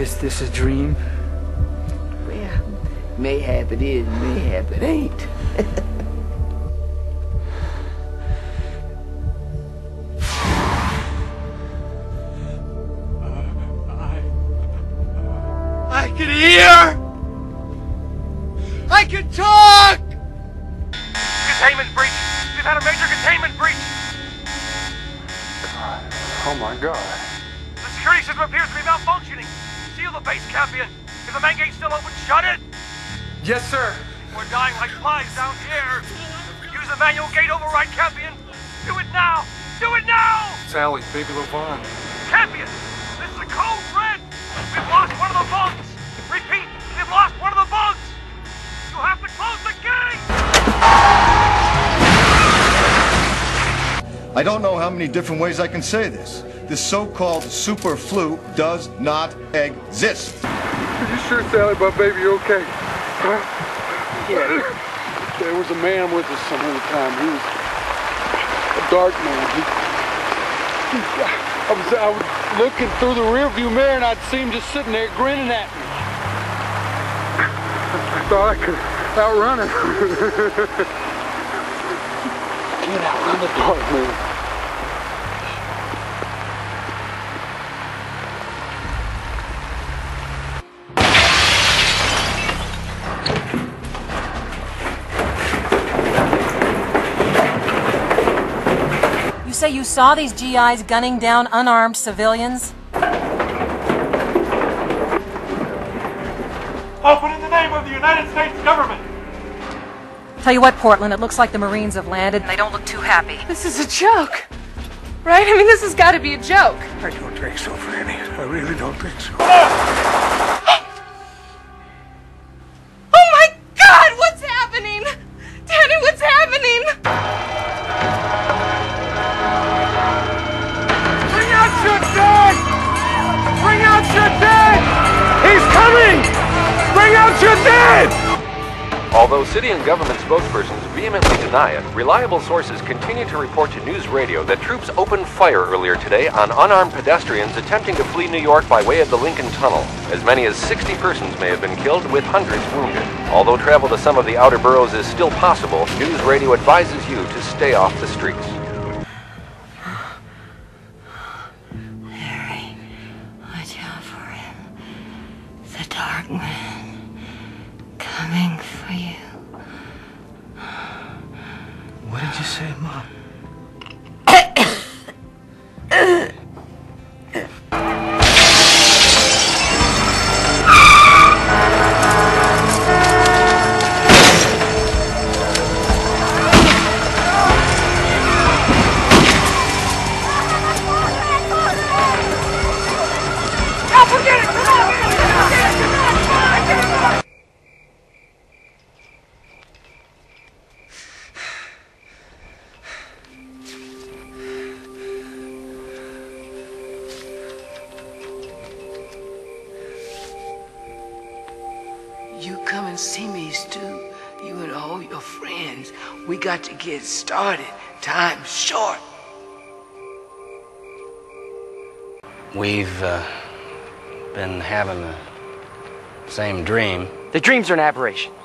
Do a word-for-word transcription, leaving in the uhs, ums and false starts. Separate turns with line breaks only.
Is this a dream?
Well, mayhap it is, mayhap it ain't.
I can hear! I can talk!
Containment breach! We've had a major containment breach!
God. Oh my God.
The security system appears to be malfunctioning. Seal the base, Campion. If the main gate's still open, shut it!
Yes, sir.
We're dying like flies down here. Use the manual gate override, Campion. Do it now! Do it now!
Sally, baby LeVon.
Campion! This is a code red! We've lost one of the bugs! Repeat, we've lost one of the bugs! You have to close the gate!
I don't know how many different ways I can say this. This so-called super flu does not exist.
Are you sure, Sally, my baby, okay? Huh?
Yeah.
There was a man with us some of the time. He was a dark man. He, he, I, was, I was looking through the rearview mirror and I'd see him just sitting there grinning at me. I thought I could outrun him. Can't outrun the dark man.
You say you saw these G Is gunning down unarmed civilians?
Open in the name of the United States government!
Tell you what, Portland, it looks like the Marines have landed and they don't look too happy.
This is a joke, right? I mean, this has got to be a joke.
I don't think so, Franny. I really don't think so.
Oh my God, what's happening? Daddy, what's happening?
Bring out your dead! Bring out your dead! He's coming! Bring out your dead!
Although city and government spokespersons vehemently deny it, reliable sources continue to report to news radio that troops opened fire earlier today on unarmed pedestrians attempting to flee New York by way of the Lincoln Tunnel. As many as sixty persons may have been killed, with hundreds wounded. Although travel to some of the outer boroughs is still possible, news radio advises you to stay off the streets.
Harry, watch out for him. The dark man coming for you.
What did you say, Mom?
You come and see me, Stu. You and all your friends. We got to get started. Time's short.
We've uh, been having the same dream.
The dreams are an aberration.